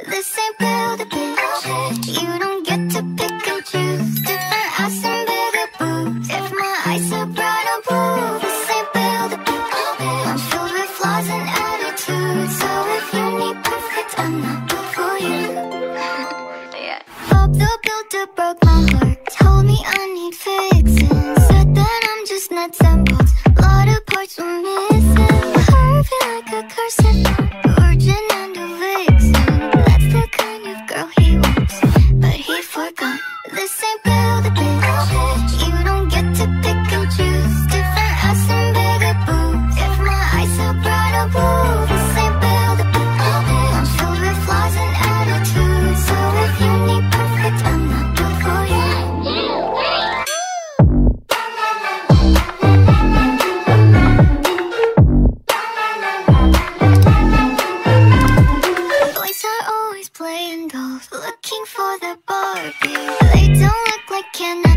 This ain't build a bitch. You don't get to pick and choose. Different ass and bigger boobs. If my eyes are bright, I'll prove. This ain't build a bitch. I'm filled with flaws and attitudes. So if you need perfect, I'm not built for you. Bob the Builder broke my heart. Told me I need fixing. Said that I'm just nuts and bolts. Lot of parts were missing. Perfect like a corset. Virgin and a vixen. That's the kind of girl he wants, but he forgot. This ain't build a bitch. You don't get to pick and choose. Different ass and bigger boobs. If my eyes are bright, I'll prove. This ain't build a bitch. I'm filled with flaws and attitudes. So if you need perfect, I'm not built for you. Boys are always playing dolls, looking for their Barbie. They don't look like Ken